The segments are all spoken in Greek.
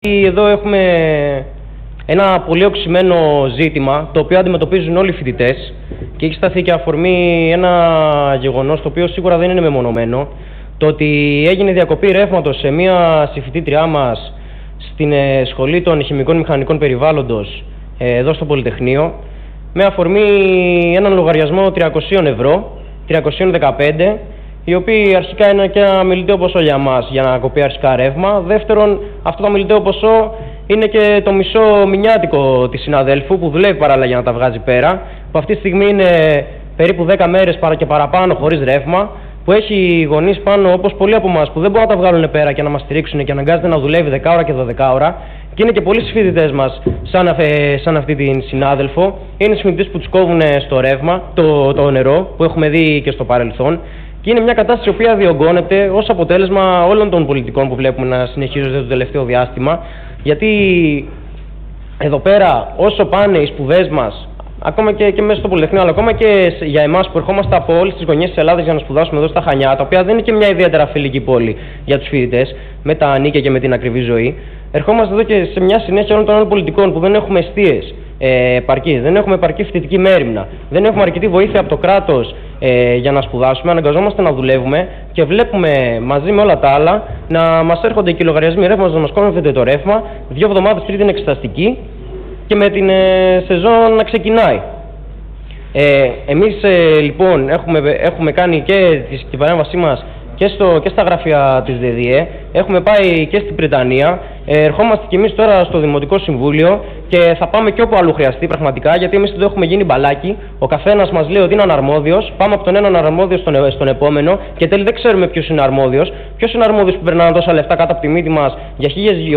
Εδώ έχουμε ένα πολύ οξυμένο ζήτημα, το οποίο αντιμετωπίζουν όλοι οι φοιτητές και έχει σταθεί και αφορμή ένα γεγονός το οποίο σίγουρα δεν είναι μεμονωμένο. Το ότι έγινε διακοπή ρεύματος σε μία συμφοιτήτριά μας στην Σχολή των Χημικών Μηχανικών Περιβάλλοντος εδώ στο Πολυτεχνείο, με αφορμή έναν λογαριασμό 300 ευρώ, 315, οι οποίοι αρχικά είναι και ένα μελιτέο ποσό για μας για να κοπεί αρχικά ρεύμα. Δεύτερον, αυτό το μελιτέο ποσό είναι και το μισό μηνιάτικο της συναδέλφου που δουλεύει παράλληλα για να τα βγάζει πέρα, που αυτή τη στιγμή είναι περίπου 10 μέρες και παραπάνω χωρίς ρεύμα, που έχει γονείς πάνω, όπως πολλοί από εμάς, που δεν μπορούν να τα βγάλουν πέρα και να μας στηρίξουν και αναγκάζεται να δουλεύει 10 ώρα και 12 ώρα. Και είναι και πολλοί συμφοιτητές μας, σαν αυτή την συνάδελφο. Είναι συμφοιτητές που τους κόβουν στο ρεύμα, το νερό, που έχουμε δει και στο παρελθόν. Και είναι μια κατάσταση η οποία διωγγώνεται ως αποτέλεσμα όλων των πολιτικών που βλέπουμε να συνεχίζονται το τελευταίο διάστημα. Γιατί εδώ πέρα, όσο πάνε οι σπουδές μας, ακόμα και μέσα στο Πολυτεχνείο, αλλά ακόμα και για εμάς που ερχόμαστε από όλες τις γωνιές της Ελλάδας για να σπουδάσουμε εδώ στα Χανιά, τα οποία δεν είναι και μια ιδιαίτερα φιλική πόλη για τους φοιτητές, με τα νίκια και με την ακριβή ζωή, ερχόμαστε εδώ και σε μια συνέχεια όλων των άλλων πολιτικών που δεν έχουμε εστίες επαρκή, δεν έχουμε επαρκή φοιτητική μέριμνα, δεν έχουμε αρκετή βοήθεια από το κράτος για να σπουδάσουμε, αναγκαζόμαστε να δουλεύουμε και βλέπουμε μαζί με όλα τα άλλα να μας έρχονται και οι λογαριασμοί ρεύματος να μας κόβουν το ρεύμα, 2 εβδομάδες πριν την εξεταστική και με την σεζόν να ξεκινάει. Εμείς λοιπόν έχουμε κάνει και την παρέμβασή μας και στα γραφεία της ΔΔΕ, έχουμε πάει και στην Πριτανία, ερχόμαστε κι εμείς τώρα στο Δημοτικό Συμβούλιο και θα πάμε και όπου αλλού χρειαστεί πραγματικά, γιατί εμείς εδώ έχουμε γίνει μπαλάκι, ο καθένας μας λέει ότι είναι αναρμόδιος, πάμε από τον έναν αρμόδιο στον επόμενο και τέλει δεν ξέρουμε ποιος είναι αρμόδιος, που περνάνε τόσα λεφτά κάτω από τη μύτη μας για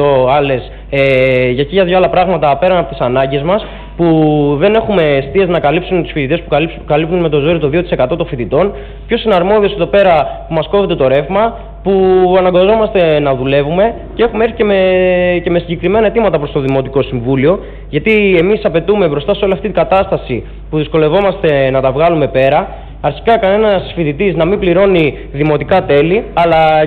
χίλια δυο άλλα πράγματα πέραν από τις ανάγκες μας, που δεν έχουμε εστίες να καλύψουν τους φοιτητές που καλύπτουν με το ζόρι το 2% των φοιτητών. Ποιος είναι αρμόδιος εδώ πέρα που μας κόβεται το ρεύμα, που αναγκαζόμαστε να δουλεύουμε και έχουμε έρθει και με συγκεκριμένα αιτήματα προς το Δημοτικό Συμβούλιο, γιατί εμείς απαιτούμε μπροστά σε όλη αυτή την κατάσταση που δυσκολευόμαστε να τα βγάλουμε πέρα, αρχικά κανένας φοιτητής να μην πληρώνει δημοτικά τέλη, αλλά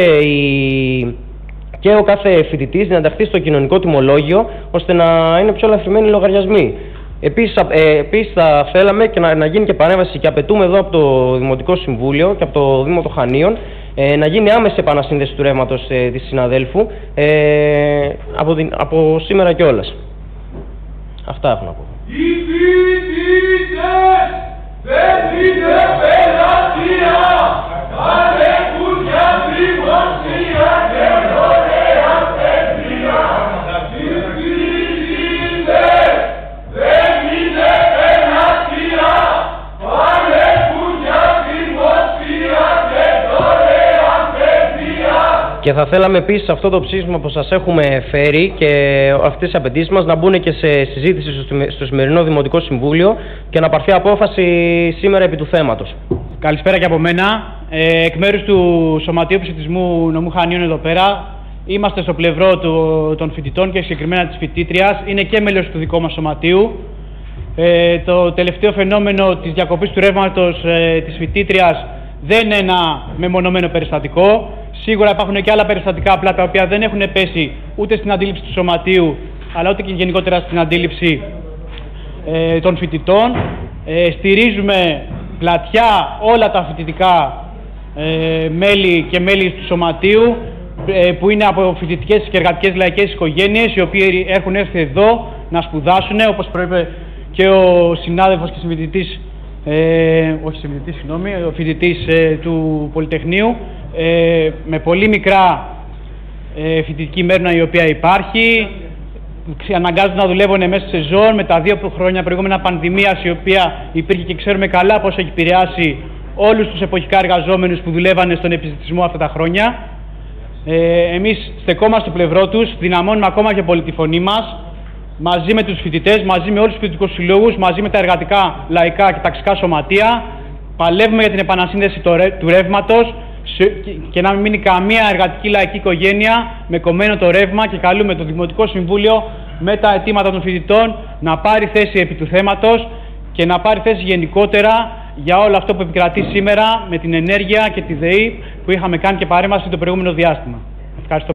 και ο κάθε φοιτητής να ενταχθεί στο κοινωνικό τιμολόγιο, ώστε να είναι πιο ελαφρυμένοι οι λογαριασμοί. Επίσης θα θέλαμε και να γίνει και παρέμβαση και απαιτούμε εδώ από το Δημοτικό Συμβούλιο και από το Δήμο των Χανίων να γίνει άμεση επανασύνδεση του ρεύματος της συναδέλφου από σήμερα κιόλας. Αυτά έχω να πω. Οι φοιτητές δεν είναι πελατεία, παλεύουν για δημοσία και δωρεάν παιδεία. Οι φοιτητές δεν είναι πελατεία, παλεύουν για δημοσία και δωρεάν παιδεία. Και θα θέλαμε επίσης αυτό το ψήφισμα που σας έχουμε φέρει και αυτές τις απαιτήσεις μας να μπουν και σε συζήτηση στο σημερινό Δημοτικό Συμβούλιο και να πάρθει απόφαση σήμερα επί του θέματος. Καλησπέρα και από μένα. Εκ μέρους του Σωματείου Ψηφισμού Νομού Χανίων εδώ πέρα, είμαστε στο πλευρό των φοιτητών και συγκεκριμένα της φοιτήτριας. Είναι και μέλος του δικού μας σωματείου. Το τελευταίο φαινόμενο της διακοπής του ρεύματος της φοιτήτριας δεν είναι ένα μεμονωμένο περιστατικό. Σίγουρα υπάρχουν και άλλα περιστατικά απλά τα οποία δεν έχουν πέσει ούτε στην αντίληψη του σωματείου, αλλά ούτε και γενικότερα στην αντίληψη των φοιτητών. Στηρίζουμε πλατιά όλα τα φοιτητικά μέλη και μέλη του σωματείου που είναι από φοιτητικές και εργατικές λαϊκές οικογένειες, οι οποίοι έχουν έρθει εδώ να σπουδάσουν, όπως προείπε και ο συνάδελφος και συμφοιτητής, ο φοιτητής του Πολυτεχνείου, με πολύ μικρά φοιτητική μέρημνα η οποία υπάρχει, αναγκάζονται να δουλεύουν μέσα σε σεζόν με τα 2 χρόνια προηγούμενα πανδημίας, η οποία υπήρχε και ξέρουμε καλά πώς έχει επηρεάσει όλους τους εποχικά εργαζόμενους που δουλεύανε στον επιστημισμό αυτά τα χρόνια. Εμείς στεκόμαστε στο πλευρό τους, δυναμώνουμε ακόμα και πολύ τη φωνή μας, μαζί με τους φοιτητές, μαζί με όλους τους φοιτητικούς συλλόγους, μαζί με τα εργατικά, λαϊκά και ταξικά σωματεία. Παλεύουμε για την επανασύνδεση του ρεύματος και να μην μείνει καμία εργατική λαϊκή οικογένεια με κομμένο το ρεύμα, και καλούμε το Δημοτικό Συμβούλιο με τα αιτήματα των φοιτητών να πάρει θέση επί του θέματος και να πάρει θέση γενικότερα για όλο αυτό που επικρατεί σήμερα με την ενέργεια και τη ΔΕΗ που είχαμε κάνει και παρέμβαση το προηγούμενο διάστημα. Ευχαριστώ.